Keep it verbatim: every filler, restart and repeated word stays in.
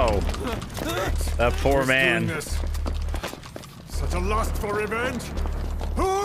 Oh, that poor Who's man. doing this? Such a lust for revenge? Who